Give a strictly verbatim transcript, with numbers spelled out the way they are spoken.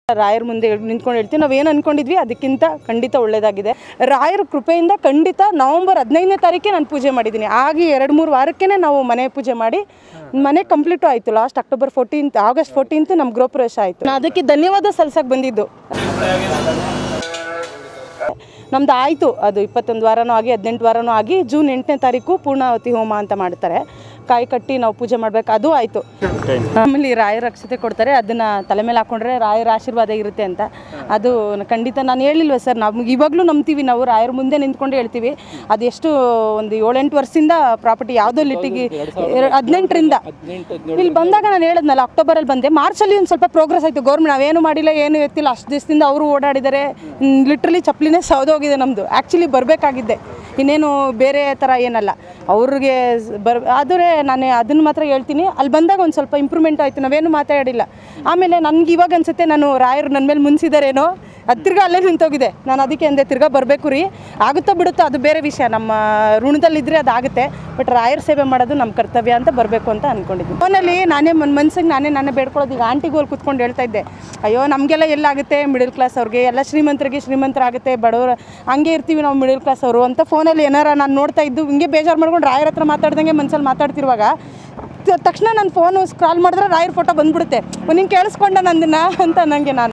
ರಾಯರ ಮುಂದೆ ನಿಂತ್ಕೊಂಡು ಹೇಳ್ತೀವಿ ನಾವೇನು ಅಂದ್ಕೊಂಡಿದ್ವಿ ಅದಕ್ಕಿಂತ ಖಂಡಿತ ಒಳ್ಳೆಯದಾಗಿದೆ. ರಾಯರ ಕೃಪೆಯಿಂದ ಖಂಡಿತ ನವಂಬರ್ ಹದಿನೈದನೇ ತಾರೀಕೆ ನಾನು ಪೂಜೆ ಮಾಡಿದ್ದೀನಿ. ಆಗಿ ಎರಡು ಮೂರು ವಾರಕ್ಕೇ ನಾವು ಮನೆ ಪೂಜೆ ಮಾಡಿ ಮನೆ ಕಂಪ್ಲೀಟು ಆಯಿತು. Last October fourteenth August fourteenth ನಮ್ಮ ಗೃಹ ಪ್ರವೇಶ ಆಯಿತು. ನಾನು ಅದಕ್ಕೆ ಧನ್ಯವಾದ ಸಲ್ಲಿಸಕ್ಕೆ ಬಂದಿದ್ದು. ನಮ್ದು ಆಯಿತು, ಅದು ಇಪ್ಪತ್ತೊಂದು ವಾರನೂ ಆಗಿ ಹದಿನೆಂಟು ವಾರನೂ ಆಗಿ ಜೂನ್ ಎಂಟನೇ ತಾರೀಕು ಪೂರ್ಣಾವತಿ ಹೋಮ ಅಂತ ಮಾಡ್ತಾರೆ. ಕಾಯಿ ಕಟ್ಟಿ ನಾವು ಪೂಜೆ ಮಾಡಬೇಕು, ಅದು ಆಯಿತು. ಆಮೇಲೆ ರಾಯರ ಅಕ್ಷತೆ ಕೊಡ್ತಾರೆ, ಅದನ್ನು ತಲೆ ಮೇಲೆ ಹಾಕ್ಕೊಂಡ್ರೆ ರಾಯರ ಆಶೀರ್ವಾದ ಇರುತ್ತೆ ಅಂತ. ಅದು ಖಂಡಿತ ನಾನು ಹೇಳಿಲ್ವ ಸರ್, ನಮ್ಗೆ ಇವಾಗಲೂ ನಂಬ್ತೀವಿ ನಾವು, ರಾಯರ ಮುಂದೆ ನಿಂತ್ಕೊಂಡು ಹೇಳ್ತೀವಿ. ಅದೆಷ್ಟು ಒಂದು ಏಳೆಂಟು ವರ್ಷದಿಂದ ಪ್ರಾಪರ್ಟಿ ಯಾವುದೋ ಲಿಟ್ಟಿಗೆ ಹದಿನೆಂಟರಿಂದ ಇಲ್ಲಿ ಬಂದಾಗ ನಾನು ಹೇಳಿದ್ನಲ್ಲ ಅಕ್ಟೋಬರಲ್ಲಿ ಬಂದೆ. ಮಾರ್ಚಲ್ಲಿ ಒಂದು ಸ್ವಲ್ಪ ಪ್ರೋಗ್ರೆಸ್ ಆಯಿತು. ಗೌರ್ಮೆಂಟ್ ನಾವೇನು ಮಾಡಿಲ್ಲ, ಏನು ಎತ್ತಿಲ್ಲ, ಅಷ್ಟು ದಿವಸದಿಂದ ಅವರು ಓಡಾಡಿದ್ದಾರೆ. ಲಿಟ್ರಲಿ ಚಪ್ಪಲಿನೇ ಸೌದೋಗಿದೆ ನಮ್ಮದು. ಆ್ಯಕ್ಚುಲಿ ಬರಬೇಕಾಗಿದ್ದೆ, ಇನ್ನೇನು ಬೇರೆ ಥರ ಏನಲ್ಲ. ಅವ್ರಿಗೆ ಬರ್ ಆದರೆ ನಾನು ಅದನ್ನು ಮಾತ್ರ ಹೇಳ್ತೀನಿ, ಅಲ್ಲಿ ಬಂದಾಗ ಒಂದು ಸ್ವಲ್ಪ ಇಂಪ್ರೂವ್ಮೆಂಟ್ ಆಯಿತು. ನಾವೇನು ಮಾತಾಡಿಲ್ಲ. ಆಮೇಲೆ ನನಗೆ ಇವಾಗ ಅನಿಸುತ್ತೆ ನಾನು ರಾಯರು ನನ್ನ ಮೇಲೆ ಮುನ್ಸಿದಾರೇನೋ, ಅದು ತಿರ್ಗಾ ಅಲ್ಲೇ ನಿಂತೋಗಿದೆ. ನಾನು ಅದಕ್ಕೆ ಅಂದೆ ತಿರ್ಗಾ ಬರಬೇಕು ರೀ, ಆಗುತ್ತೋ ಬಿಡುತ್ತೋ ಅದು ಬೇರೆ ವಿಷಯ, ನಮ್ಮ ಋಣದಲ್ಲಿದ್ದರೆ ಅದಾಗುತ್ತೆ. ಬಟ್ ರಾಯರ ಸೇವೆ ಮಾಡೋದು ನಮ್ಮ ಕರ್ತವ್ಯ ಅಂತ ಬರಬೇಕು ಅಂತ ಅಂದ್ಕೊಂಡಿದ್ದೀನಿ. ಫೋನಲ್ಲಿ ನಾನೇ ಮನ್ ಮನ್ಸಿಗೆ ನಾನೇ ನಾನೇ ಬೇಡ್ಕೊಳ್ಳೋದು. ಈಗ ಆಂಟಿಗೂ ಅಲ್ಲಿ ಕೂತ್ಕೊಂಡು ಹೇಳ್ತಾ ಇದ್ದೆ, ಅಯ್ಯೋ ನಮಗೆಲ್ಲ ಎಲ್ಲಾಗುತ್ತೆ, ಮಿಡಲ್ ಕ್ಲಾಸ್ ಅವ್ರಿಗೆ ಎಲ್ಲ ಶ್ರೀಮಂತರಿಗೆ ಶ್ರೀಮಂತರಾಗುತ್ತೆ, ಬಡವರು ಹಂಗೆ ಇರ್ತೀವಿ ನಾವು ಮಿಡಲ್ ಕ್ಲಾಸ್ ಅವರು ಅಂತ ಫೋನಲ್ಲಿ ಏನಾರ ನಾನು ನೋಡ್ತಾ ಇದ್ದು ಹಿಂಗೆ ಬೇಜಾರು ಮಾಡ್ಕೊಂಡು ರಾಯರ ಹತ್ರ ಮಾತಾಡ್ದಂಗೆ ಮನ್ಸಲ್ಲಿ ಮಾತಾಡ್ತಿರುವಾಗ ತಕ್ಷಣ ನಾನು ಫೋನು ಸ್ಕ್ರಾಲ್ ಮಾಡಿದ್ರೆ ರಾಯರ ಫೋಟೋ ಬಂದುಬಿಡುತ್ತೆ. ನಿಂಗೆ ಕೇಳಿಸ್ಕೊಂಡ ನಂದನ್ನ ಅಂತ ನನಗೆ ನಾನು